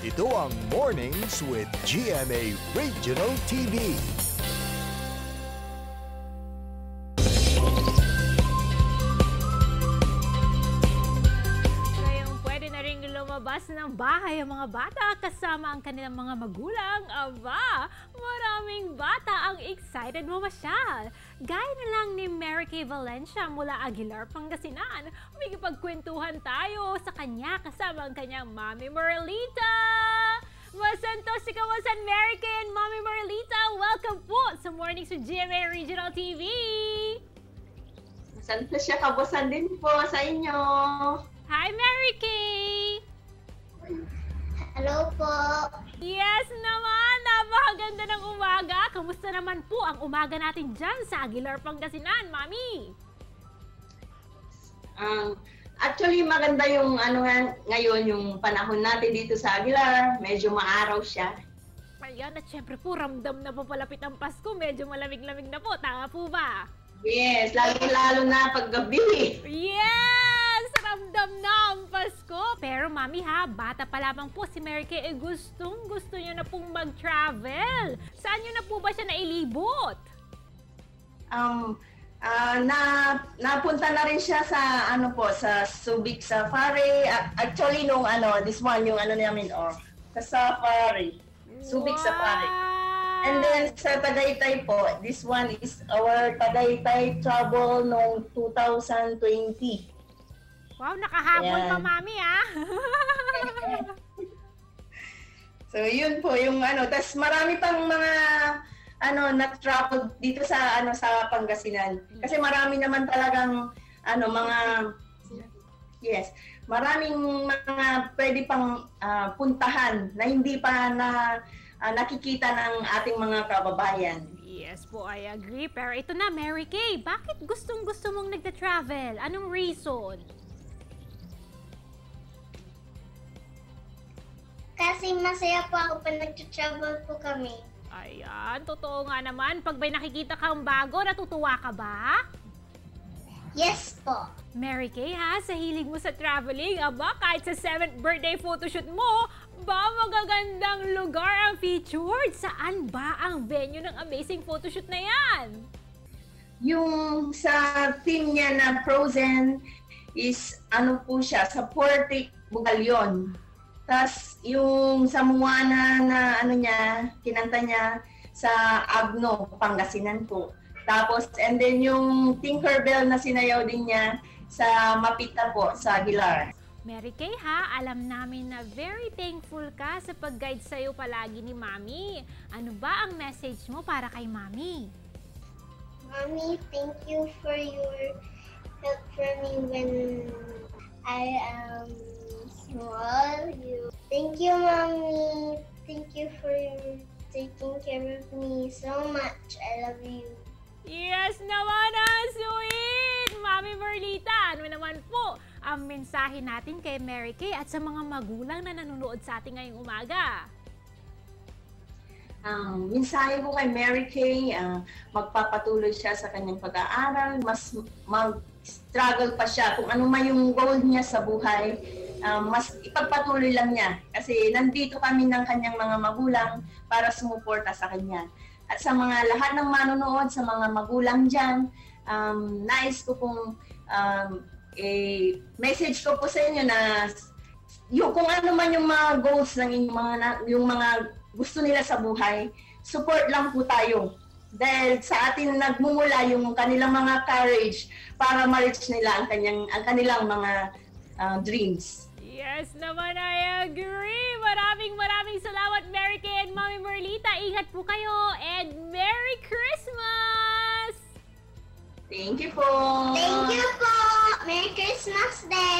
Ito ang Mornings with GMA Regional TV. Ngayong pwede na rin lumabas ng bahay ang mga bata kasama ang kanilang mga magulang. Aba, maraming bata ang excited mamasyal. Gaya na lang ni Merikaye Valencia mula Aguilar, Pangasinan. Umikipagkwentuhan tayo sa kanya kasama ang kanyang Mami Merlita. Masantos si Kawasan Merikaye and Mami Merlita. Welcome po sa Mornings with GMA Regional TV. Masantos siya kabusan din po sa inyo. Hi Merikaye! Hello po. Yes naman! Napakaganda ng umaga! Kamusta naman po ang umaga natin dyan sa Aguilar, Pangasinan, Mami? Actually, maganda yung ngayon, yung panahon natin dito sa Aguilar. Medyo maaraw siya. Ayan, at syempre po, ramdam na po palapit ang Pasko. Medyo malamig-lamig na po. Tama po ba? Yes, lalo na paggabi. Yes! Ramdam na ang Pasko. Pero Mami ha, bata pa lamang po si Merikaye, gustong-gusto niya na pong mag-travel. Saan niyo na po ba siya nailibot? Napunta na rin siya sa sa Subic Safari. Actually nung this one yung namin sa Safari. Subic Safari. And then sa Tagaytay po, this one is our Tagaytay travel noong 2020. Wow, nakahabol pa Mami ah. So yun po yung tas marami pang mga na-travel dito sa sa Pangasinan. Kasi marami naman talagang maraming mga pwede pang puntahan na hindi pa nakikita ng ating mga kababayan. Yes po, I agree. Pero ito na, Merikaye, bakit gustong-gusto mong nagta-travel? Anong reason? Kasi masaya po ako pag nag-travel po kami. Ayan, totoo nga naman. Pag may nakikita kang bago, natutuwa ka ba? Yes po. Merikaye ha, sa hilig mo sa traveling, aba, kahit sa 7th birthday photoshoot mo, ba magagandang lugar ang featured? Saan ba ang venue ng amazing photoshoot na yan? Yung sa theme niya na Frozen is po siya, sa Puerto Bugalyon. Tapos yung sa Moana na kinanta niya sa Agno, Pangasinan po. Tapos, and then yung Tinkerbell na sinayaw din niya sa Mapita po, sa Aguilar. Merikaye ha, alam namin na very thankful ka sa pag-guide sa'yo palagi ni Mami. Ano ba ang message mo para kay Mami? Mommy, thank you for your help for me when I am small. Thank you, Mommy. Thank you for taking care of me so much. I love you. Yes naman, sweet! Mami Merlita, ano naman po ang mensahe natin kay Merikaye at sa mga magulang na nanonood sa ating ngayong umaga? Mensahe ko kay Merikaye, magpapatuloy siya sa kanyang pag-aaral, mas mag-struggle pa siya kung ano man yung goal niya sa buhay. Mas ipagpatuloy lang niya kasi nandito kami ng kanyang mga magulang para sumuporta sa kanya. At sa mga lahat ng manonood, sa mga magulang dyan, nais ko pong message ko po sa inyo na kung ano man yung mga goals ng yung mga gusto nila sa buhay, support lang po tayo. Dahil sa atin nagmumula yung kanilang mga courage para ma-reach nila ang kanilang mga dreams. Yes naman, I agree. Maraming salamat, Merikaye and Mami Merlita. Ingat po kayo and Merry Christmas! Thank you po! Thank you po! Merry Christmas Day!